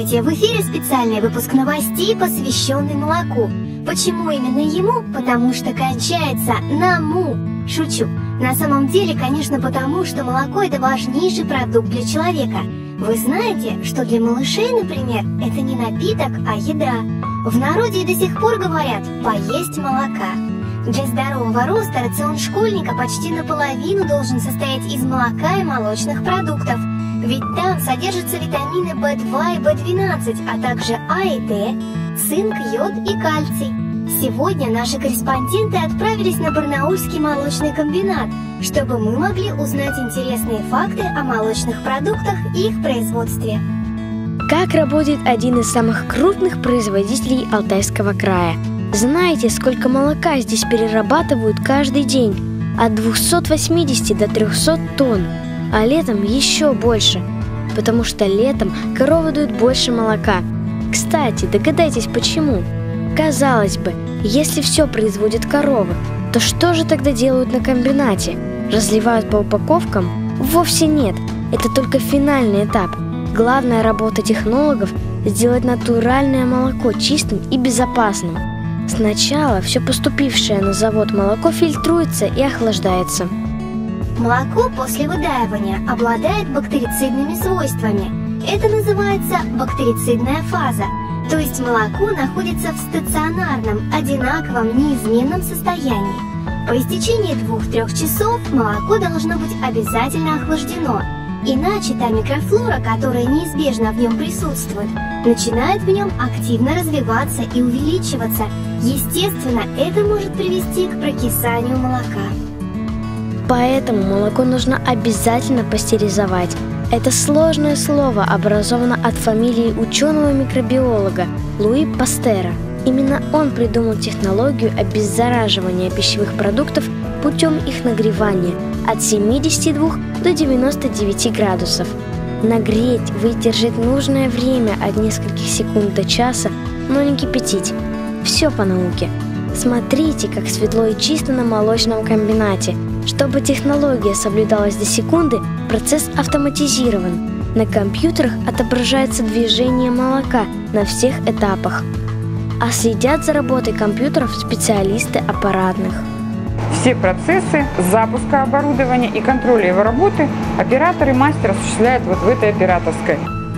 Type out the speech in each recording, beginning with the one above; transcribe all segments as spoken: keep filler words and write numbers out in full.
Здравствуйте! В эфире специальный выпуск новостей, посвященный молоку. Почему именно ему? Потому что кончается на «му». Шучу. На самом деле, конечно, потому что молоко – это важнейший продукт для человека. Вы знаете, что для малышей, например, это не напиток, а еда. В народе до сих пор говорят «поесть молока». Для здорового роста рацион школьника почти наполовину должен состоять из молока и молочных продуктов. Ведь там содержатся витамины бэ два и бэ двенадцать, а также А и Д, цинк, йод и кальций. Сегодня наши корреспонденты отправились на Барнаульский молочный комбинат, чтобы мы могли узнать интересные факты о молочных продуктах и их производстве. Как работает один из самых крупных производителей Алтайского края? Знаете, сколько молока здесь перерабатывают каждый день? От двухсот восьмидесяти до трехсот тонн. А летом еще больше, потому что летом коровы дают больше молока. Кстати, догадайтесь почему? Казалось бы, если все производят коровы, то что же тогда делают на комбинате? Разливают по упаковкам? Вовсе нет, это только финальный этап. Главная работа технологов – сделать натуральное молоко чистым и безопасным. Сначала все поступившее на завод молоко фильтруется и охлаждается. Молоко после выдаивания обладает бактерицидными свойствами. Это называется бактерицидная фаза, то есть молоко находится в стационарном, одинаковом, неизменном состоянии. По истечении двух-трех часов молоко должно быть обязательно охлаждено, иначе та микрофлора, которая неизбежно в нем присутствует, начинает в нем активно развиваться и увеличиваться. Естественно, это может привести к прокисанию молока. Поэтому молоко нужно обязательно пастеризовать. Это сложное слово образовано от фамилии ученого-микробиолога Луи Пастера. Именно он придумал технологию обеззараживания пищевых продуктов путем их нагревания от семидесяти двух до девяноста девяти градусов. Нагреть, выдержать нужное время от нескольких секунд до часа, но не кипятить. Все по науке. Смотрите, как светло и чисто на молочном комбинате. Чтобы технология соблюдалась до секунды, процесс автоматизирован. На компьютерах отображается движение молока на всех этапах. А следят за работой компьютеров специалисты аппаратных. Все процессы запуска оборудования и контроля его работы оператор и мастер осуществляют вот в этой операторской.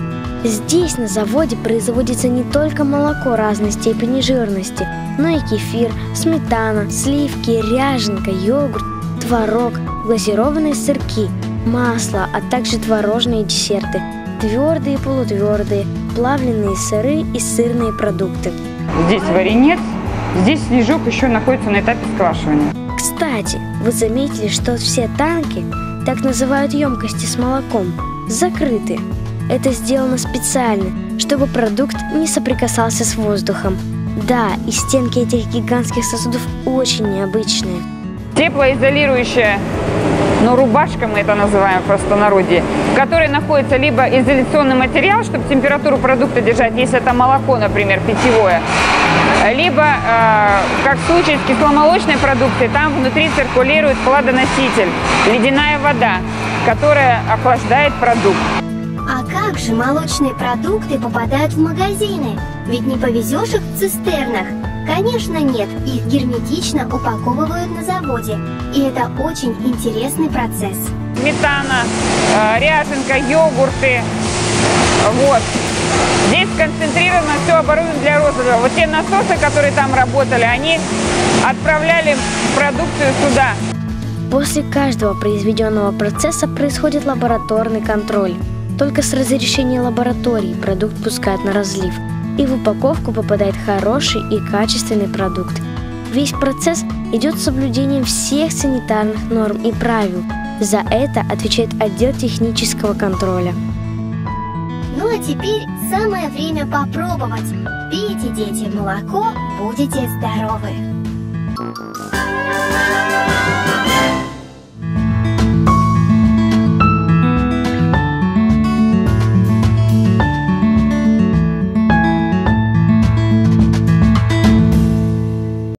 Здесь на заводе производится не только молоко разной степени жирности, но и кефир, сметана, сливки, ряженка, йогурт, творог, глазированные сырки, масло, а также творожные десерты, твердые и полутвердые, плавленые сыры и сырные продукты. Здесь варенец, здесь снежок еще находится на этапе сквашивания. Кстати, вы заметили, что все танки, так называют емкости с молоком, закрыты. Это сделано специально, чтобы продукт не соприкасался с воздухом. Да, и стенки этих гигантских сосудов очень необычные. Теплоизолирующая, ну, рубашка, мы это называем в простонародье, в которой находится либо изоляционный материал, чтобы температуру продукта держать, если это молоко, например, питьевое, либо, э, как в случае с кисломолочной продукцией, там внутри циркулирует хладоноситель, ледяная вода, которая охлаждает продукт. А как же молочные продукты попадают в магазины? Ведь не повезешь их в цистернах. Конечно, нет, их герметично упаковывают на заводе. И это очень интересный процесс. Сметана, э, ряженка, йогурты. Вот. Здесь сконцентрировано все оборудование для розыгрыша. Вот те насосы, которые там работали, они отправляли продукцию сюда. После каждого произведенного процесса происходит лабораторный контроль. Только с разрешения лаборатории продукт пускают на разлив, и в упаковку попадает хороший и качественный продукт. Весь процесс идет с соблюдением всех санитарных норм и правил. За это отвечает отдел технического контроля. Ну а теперь самое время попробовать. Пейте, дети, молоко, будете здоровы.